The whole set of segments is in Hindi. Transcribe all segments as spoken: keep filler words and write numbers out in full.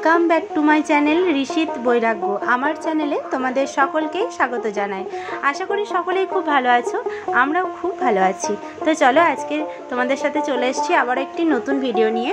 Welcome back to my channel Rishit Bairagya. आमार चैनेले तोमादेर सकलके स्वागत जानाई। आशा करी सकलेई खूब भालो आछो, आमराओ खूब भालो आछि। तो चलो आजके तोमादेर साथे चले एसेछि आबार एकटी नतुन भिडियो निये।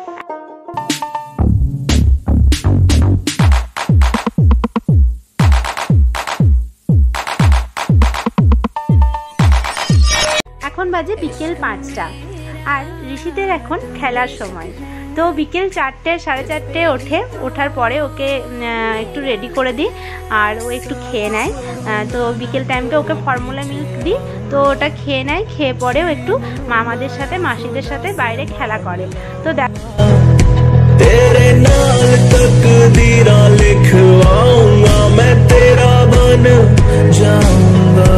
এখন বাজে বিকেল পাঁচটা আর ঋষিতের এখন খেলার সময়। তো বিকেল চারটে সাড়ে চারটে ওঠে, ওঠার পরে ওকে একটু রেডি করে দিই আর ও একটু খেয়ে নেয়। তো বিকেল টাইমটা ওকে ফর্মুলা মিল্ক দিই, তো ওটা খেয়ে নেয়। খেয়ে পরেও একটু মামাদের সাথে মাসিদের সাথে বাইরে খেলা করে। তো দেখ तेरे नाल तकदीरां लिखवाऊंगा, मैं तेरा बन जाऊंगा,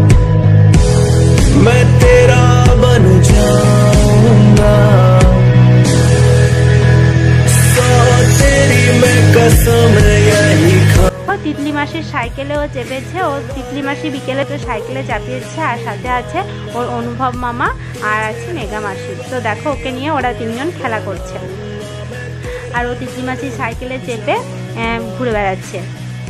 मैं तेरा बन जाऊंगा, सौ तेरी मैं कसम यही खा। তিতলি মাসির সাইকেলেও চেপেছে। ও তিতলি মাসি বিকেলে তো সাইকেলে চাপিয়েছে আর সাথে আছে ওর অনুভব মামা আর আছে মেঘা মাসি। তো দেখো ওকে নিয়ে ওরা তিনজন খেলা করছে আর ও তিতলি মাসির সাইকেলে চেপে ঘুরে বেড়াচ্ছে।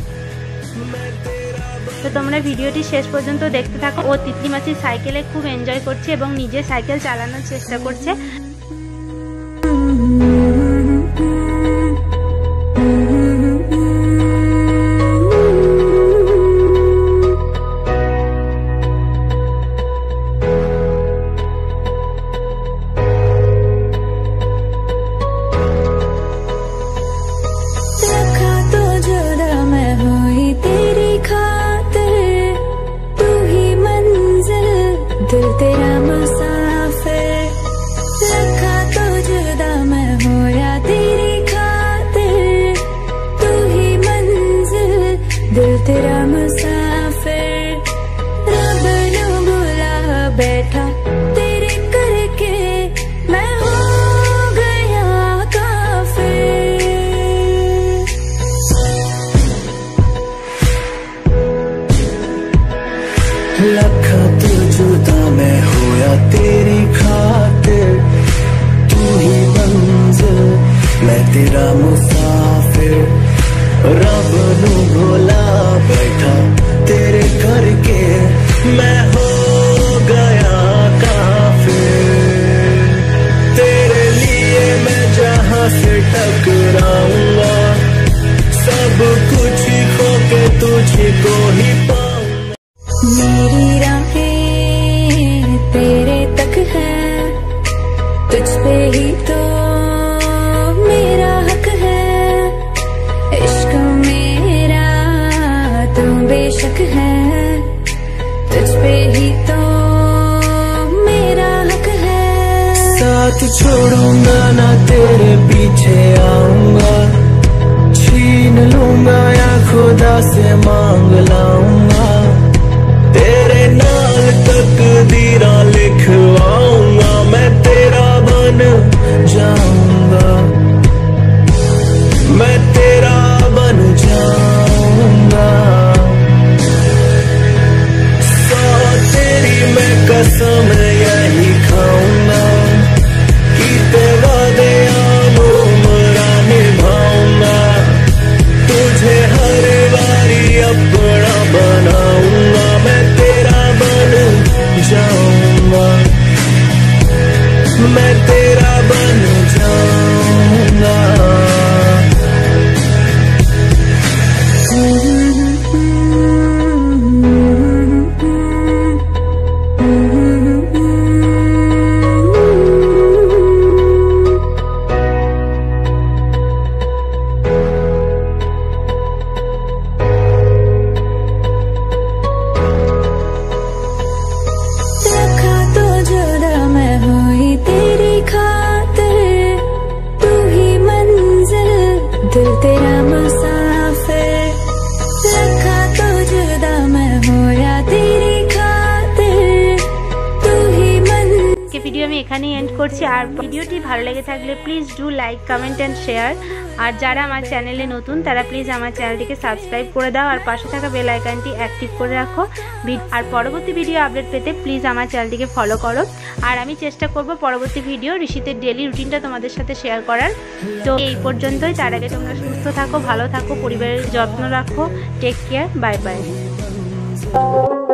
তো তোমরা ভিডিওটি শেষ পর্যন্ত দেখতে থাকো। ও তিতলি মাসির সাইকেলে খুব এনজয় করছে এবং নিজে সাইকেল চালানোর চেষ্টা করছে। बैठा तेरे करके मैं हो गया काफिर। लखा तो जुदा मैं होया तेरी खातिर, तू ही मंजिल मैं तेरा मुसाफिर। रब नू भुला बैठा तेरे करके मैं हो गया काफिर। तेरे लिए मैं जहां से टकराऊंगा, सब कुछ खो के तुझको ही पाऊंगा। मेरी राहें तेरे तक है, तुझ पे ही तो मेरा हक है। इश्क मेरा तू बेशक है, तुझ पे ही तो मेरा हक है। साथ छोड़ूंगा ना तेरे पीछे आऊंगा, छीन लूंगा या खुदा से मांग लाऊंगा। तेरे नाल तकदीरां लिखवाऊंगा, मैं तेरा बन जाऊंगा, मैं तेरा बन जाऊंगा, सौ तेरी मैं कसम यही खाऊंगा, कीते वादे आमोरा निभाऊंगा, तुझे हर बारी अपना बनाऊंगा, मैं तेरा बन जाऊंगा, मैं तेरा बन जाऊंगा। ভিডিও আমি এখানেই এন্ড করছি। আর ভিডিওটি ভালো লেগে থাকলে please do like comment and share. আর যারা আমার চ্যানেলে নতুন তারা প্লিজ আমার চ্যানেলটিকে সাবস্ক্রাইব করে দাও আর পাশে থাকা বেল আইকনটি অ্যাক্টিভ করে রাখো। আর পরবর্তী ভিডিও আপডেট পেতে প্লিজ আমার চ্যানেলটিকে ফলো করো। আর আমি চেষ্টা করব পরবর্তী ভিডিও ঋষিতের ডেলি রুটিনটা তোমাদের সাথে শেয়ার করার। তো এই পর্যন্তই। তার আগে তোমরা সুস্থ থাকো, ভালো থাকো, পরিবারের যত্ন রাখো। Take care, bye by.